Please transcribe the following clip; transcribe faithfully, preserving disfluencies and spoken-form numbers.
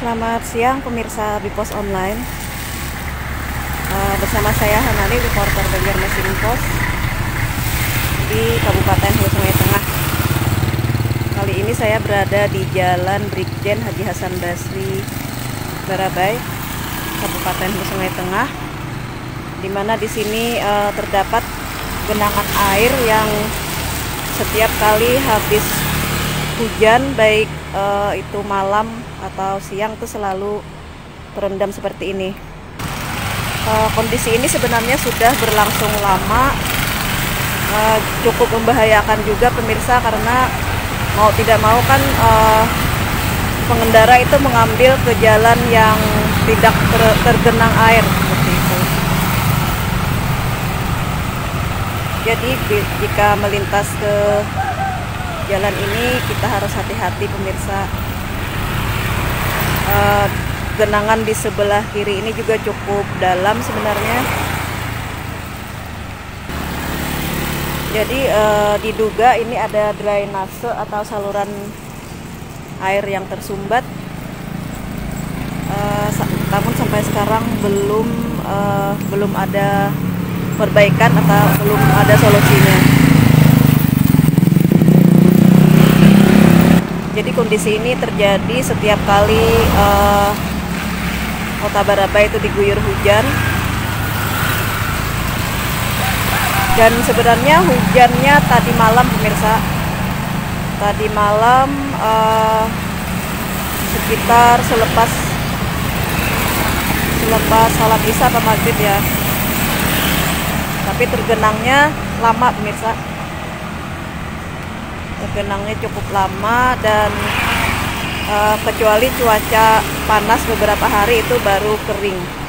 Selamat siang pemirsa Bipos Online. Uh, bersama saya Hanani, reporter Banjarmasin Post di Kabupaten Hulu Sungai Tengah. Kali ini saya berada di Jalan Brigjen Haji Hasan Basri, Barabai, Kabupaten Hulu Sungai Tengah, di mana di sini uh, terdapat genangan air yang setiap kali habis hujan, baik uh, itu malam atau siang, tuh selalu terendam seperti ini. Uh, kondisi ini sebenarnya sudah berlangsung lama, uh, cukup membahayakan juga pemirsa, karena mau tidak mau kan uh, pengendara itu mengambil ke jalan yang tidak ter tergenang air seperti itu. Jadi jika melintas ke jalan ini kita harus hati-hati pemirsa. Uh, genangan di sebelah kiri ini juga cukup dalam sebenarnya. Jadi uh, diduga ini ada drainase atau saluran air yang tersumbat. Uh, namun sampai sekarang belum uh, belum ada perbaikan atau belum ada solusinya. Jadi kondisi ini terjadi setiap kali uh, Kota Barabai itu diguyur hujan. Dan sebenarnya hujannya tadi malam pemirsa. Tadi malam uh, sekitar selepas selepas salat Isya atau maghrib ya. Tapi tergenangnya lama pemirsa. Tergenangnya cukup lama, dan uh, kecuali cuaca panas beberapa hari itu baru kering.